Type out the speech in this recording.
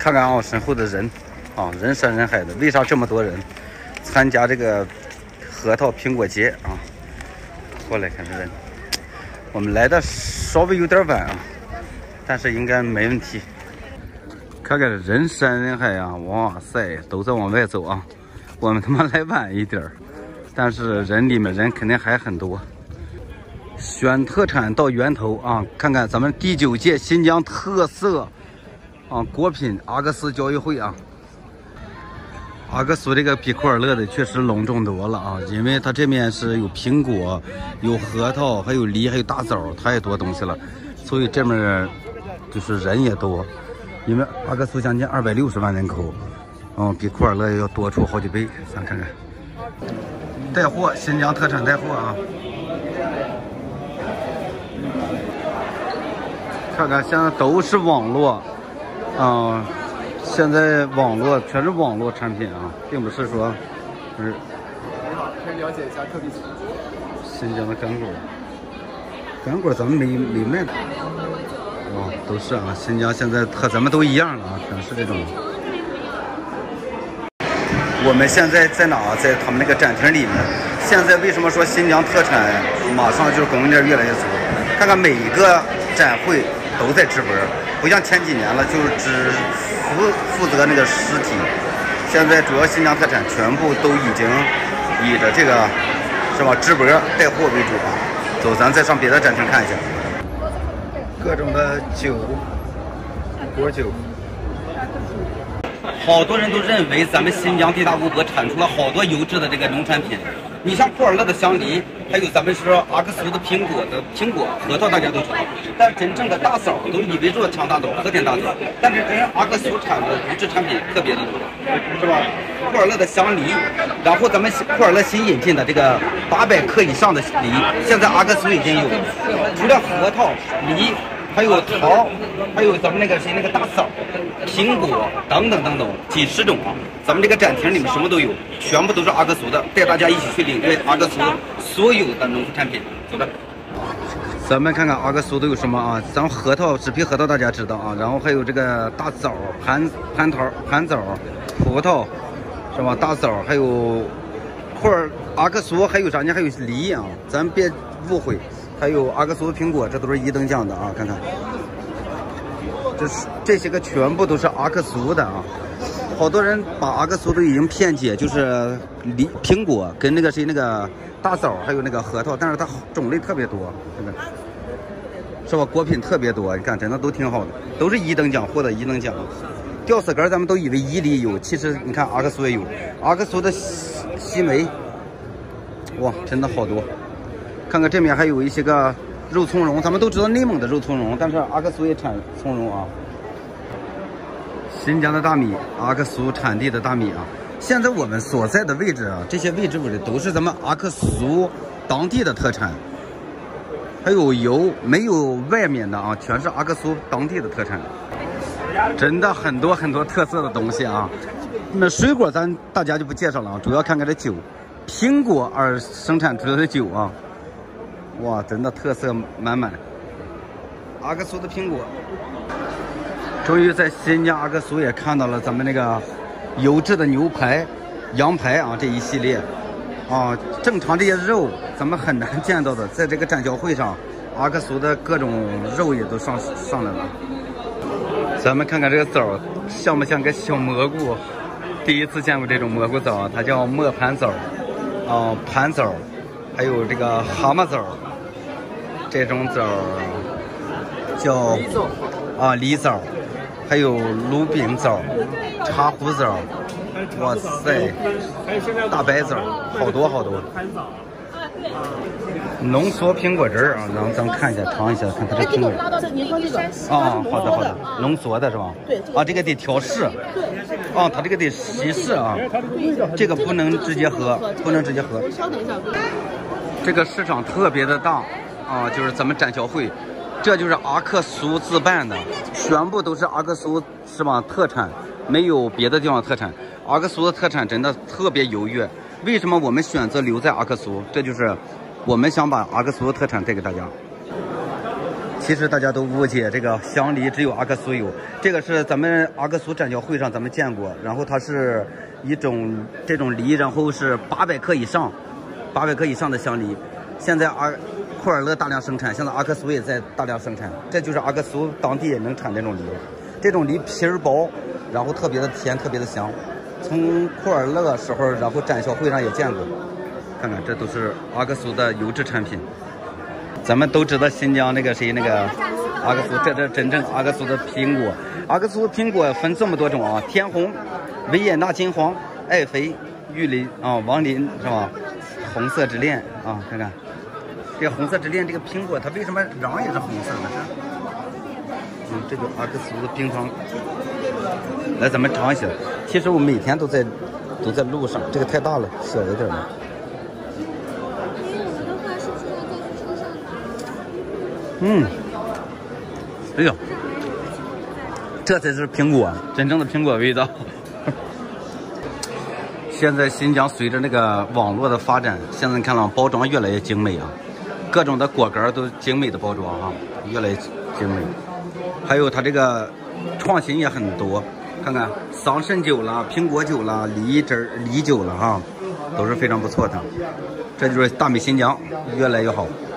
看看啊，身后的人啊，人山人海的，为啥这么多人参加这个核桃苹果节啊？过来看这人，我们来的稍微有点晚啊，但是应该没问题。看看人山人海啊，哇塞，都在往外走啊。我们他妈来晚一点，但是人里面人肯定还很多。选特产到源头啊，看看咱们第9届新疆特色啊果品阿克苏交易会啊。阿克苏这个比库尔勒的确实隆重多了啊，因为它这面是有苹果、有核桃、还有梨、还有大枣，太多东西了，所以这面就是人也多。因为阿克苏将近260万人口，比库尔勒要多出好几倍。咱看看，带货，新疆特产带货啊！看看现在都是网络，现在网络全是网络产品啊，并不是说，你好，可以了解一下特地新疆的干果，干果咱们没卖的。哇，都是啊！新疆现在和咱们都一样了啊，全是这种。我们现在在哪？在他们那个展厅里面。现在为什么说新疆特产马上就是供应链越来越足？看看每一个展会都在直播，不像前几年了，就是只负责那个实体。现在主要新疆特产全部都已经以着这个是吧直播带货为主啊。走，咱再上别的展厅看一下。各种的酒，果酒，好多人都认为咱们新疆地大物博，产出了好多优质的这个农产品。你像库尔勒的香梨，还有咱们说阿克苏的苹果、核桃，大家都知道。但真正的大枣都以为做强大枣、和田大枣，但是跟阿克苏产的优质产品特别的多，是吧？库尔勒的香梨，然后咱们库尔勒新引进的这个800克以上的梨，现在阿克苏已经有了。除了核桃、梨，还有桃，还有咱们那个大枣、苹果等等等等几十种啊！咱们这个展厅里面什么都有，全部都是阿克苏的，带大家一起去领略阿克苏所有的农副产品。走着，咱们看看阿克苏都有什么啊？咱们核桃、纸皮核桃大家知道啊，然后还有这个大枣、盘枣、葡萄，是吧？大枣还有阿克苏，还有啥呢？还有梨啊，咱别误会。还有阿克苏的苹果，这都是1等奖的啊！看看，这些个全部都是阿克苏的啊！好多人把阿克苏都已经骗解，就是苹果跟那个大枣，还有那个核桃，但是它种类特别多，真的，是吧？果品特别多，你看真的都挺好的，都是1等奖获得1等奖。吊死根咱们都以为伊犁有，其实你看阿克苏也有，阿克苏的西梅，哇，真的好多。看看这面还有一些个肉苁蓉，咱们都知道内蒙的肉苁蓉，但是阿克苏也产苁蓉啊。新疆的大米，阿克苏产地的大米啊。现在我们所在的位置啊，这些位置都是咱们阿克苏当地的特产，还有油没有外面的啊，全是阿克苏当地的特产。真的很多很多特色的东西啊。那水果大家就不介绍了啊，主要看看这酒，苹果而生产出来的酒啊。哇，真的特色满满！阿克苏的苹果，终于在新疆阿克苏也看到了咱们那个优质的牛排、羊排啊这一系列啊，正常这些肉咱们很难见到的，在这个展销会上，阿克苏的各种肉也都上来了。咱们看看这个枣像不像个小蘑菇？第一次见过这种蘑菇枣，它叫磨盘枣啊，盘枣。还有这个蛤蟆枣，这种枣叫梨枣，还有芦饼枣、茶壶枣，哇塞，大白枣，好多好多。浓缩苹果汁啊，然后咱们看一下，尝一下，看它这苹果。 您说这个啊，好的好的，浓缩的是吧？ 对。 啊，这个得调试。 对。 啊，它这个得稀释啊，这个不能直接喝，不能直接喝。 稍等一下。 这个市场特别的大啊，就是咱们展销会，这就是阿克苏自办的，全部都是阿克苏是吧？特产，没有别的地方特产。阿克苏的特产真的特别优越。为什么我们选择留在阿克苏？这就是我们想把阿克苏的特产带给大家。 其实大家都误解，这个香梨只有阿克苏有，这个是咱们阿克苏展销会上咱们见过，然后它是一种这种梨，然后是800克以上，800克以上的香梨。现在库尔勒大量生产，现在阿克苏也在大量生产，这就是阿克苏当地能产这种梨。这种梨皮儿薄，然后特别的甜，特别的香。从库尔勒时候，然后展销会上也见过。看看，这都是阿克苏的优质产品。咱们都知道新疆那个谁那个阿克苏，这真正阿克苏的苹果。阿克苏苹果分这么多种啊，天红、维也纳金黄、爱妃、玉林啊、王林是吧？红色之恋啊，看看这个红色之恋，这个苹果它为什么瓤也是红色的？这个阿克苏的冰糖，来咱们尝一下。其实我每天都在路上，这个太大了，小一点的。哎呦，这才是苹果，真正的苹果味道。现在新疆随着那个网络的发展，现在你看了包装越来越精美啊，各种的果干都精美的包装啊，越来越精美。还有它这个创新也很多，看看桑葚酒啦、苹果酒啦、梨酒了哈，都是非常不错的。这就是大美新疆越来越好。